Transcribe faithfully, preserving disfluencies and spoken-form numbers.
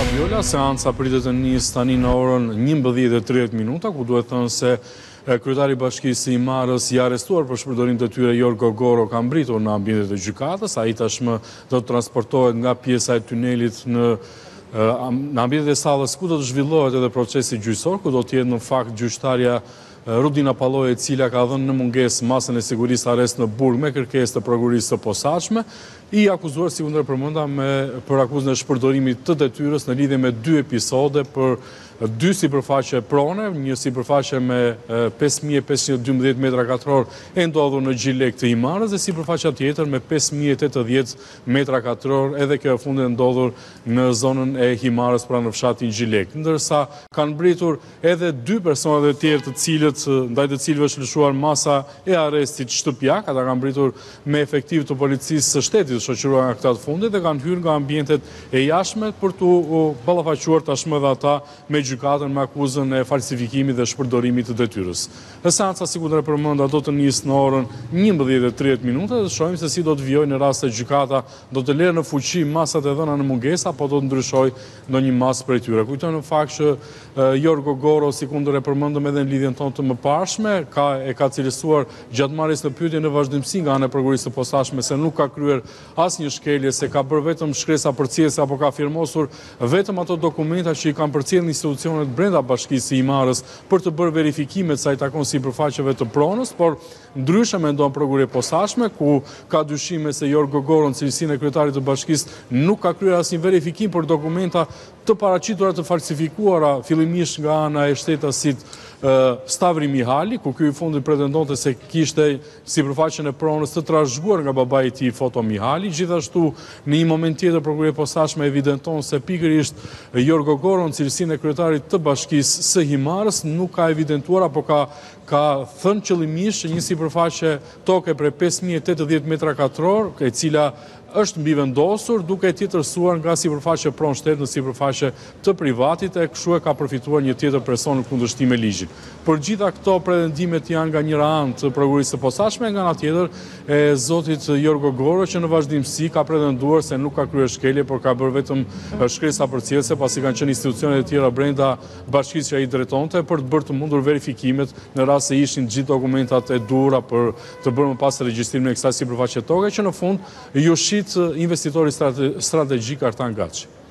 Fabiola, seanca pritet të nisë tani në orën njëmbëdhjetë e tridhjetë minuta, ku duhet thënë se kryetari i Bashkisë së Imarës i arrestuar për shpërdorim të tyre Jorgo Goro ka mbritur në ambientet e gjykatës. Ai tashmë do të transportohet nga pjesa e tunelit në në ambientet e sallës ku do të zhvillohet edhe procesi gjyqësor, ku do të jetë në fakt gjyqtarja Rudina Palloje, e cila ka dhënë në mungesë masën e sigurisë arrest në burg me kërkesë të prokurisë së posaçme, i akuzuar, si kundër përmenda, me për akuzën e shpërdorimit të detyrës në lidhje me dy episode për dy sipërfaqe prone, një sipërfaqe me pesë mijë e pesëqind e dymbëdhjetë metra katror e ndodhur në Gjilek të Imarës dhe sipërfaqja tjetër me pesë mijë e tetëdhjetë metra katror, edhe kjo e fundit e ndodhur në zonën e Himarës pranë në fshatin Gjilek. Ndërsa kanë mbritur edhe dy personat e tjerë të cilët ndaj të cilëve është lëshuar masa e arrestit shtëpiak, ata kanë mbritur me efektiv të policisë së shtetit të shoqëruar nga këta të fundit dhe kanë hyrë nga ambientet e jashtme për të ballafaquar tashmë edhe ata me gjykatën me akuzën e falsifikimit dhe shpërdorimit të detyrës. Seanca, si kundër përmenda, do të nisë në orën njëmbëdhjetë e tridhjetë minuta dhe shohim se si do të vijojë në rast se gjykata do të lërë në fuqi masat e dhëna në mungesë apo do të ndryshojë ndonjë masë prej tyre. Kujtoj në fakt që Jorgo Goro, si kundër e përmendëm edhe në lidhjen tonë të mëparshme, ka e ka cilësuar gjatë marrjes në pyetje në vazhdimsi nga ana e prokurisë së posaçme se nuk ka kryer asnjë shkelje, se ka bërë vetëm shkresa përcjellëse apo ka firmosur vetëm ato dokumenta që i kanë përcjellë institucionet brenda Bashkisë së Imarës për të bërë verifikimet sa i takon sipërfaqeve të pronës, por ndryshe mendon prokuria e posaçme, ku ka dyshime se Jorgo Goro në cilësinë e kryetarit të bashkisë nuk ka kryer asnjë verifikim për dokumenta të paraqitura të falsifikuara fillimisht nga ana e shtetasit Stavri Mihali, ku ky i fundit pretendonte se kishte sipërfaqen e pronës të trashëguar nga babai i tij Foto Mihali. Gjithashtu, në një moment tjetër prokuria e posaçme evidenton se pikërisht Jorgo Goro në cilësinë e kryetarit të Bashkisë së Himarës nuk ka evidentuar apo ka ka thënë qëllimisht një sipërfaqe toke prej pesë mijë e tetëdhjetë metra katror, e cila është mbi vendosur duke tjetërsuar nga sipërfaqe pronë shtet në sipërfaqe të privatit, e kështu e ka përfituar një tjetër person në kundërshtim me ligjin. Për gjitha këto pretendimet janë nga njëra anë të prokurisë së posaçme, nga ana tjetër e zotit Jorgo Goro, që në vazhdimsi ka pretenduar se nuk ka kryer shkelje, por ka bërë vetëm shkresa përcjellëse, pasi kanë qenë institucione të tjera brenda bashkisë që ai drejtonte për të bërë të mundur verifikimet në rast se ishin gjithë dokumentat e duhura për të bërë më pas regjistrimin e kësaj sipërfaqe toke, që në fund ju shit investitori strategjik Artan Gaçi.